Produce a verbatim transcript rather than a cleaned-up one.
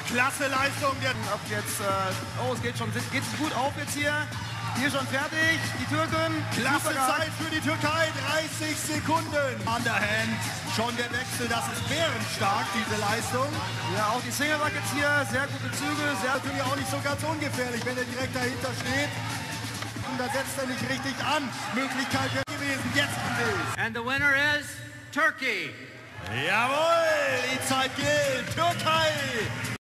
klasse Leistung. Ob jetzt, äh, oh, es geht schon, geht sich gut auf jetzt hier. Hier schon fertig, die Türken. Klasse Zeit für die Türkei, dreißig Sekunden. Underhand, schon der Wechsel, das ist bärenstark, diese Leistung. Ja, auch die Single Buckets hier, sehr gute Züge. Sehr natürlich auch nicht so ganz ungefährlich, wenn er direkt dahinter steht. Und da setzt er nicht richtig an. Möglichkeit wäre gewesen, jetzt gewesen. And the winner is Turkey. Jawohl, die Zeit gilt. Türkei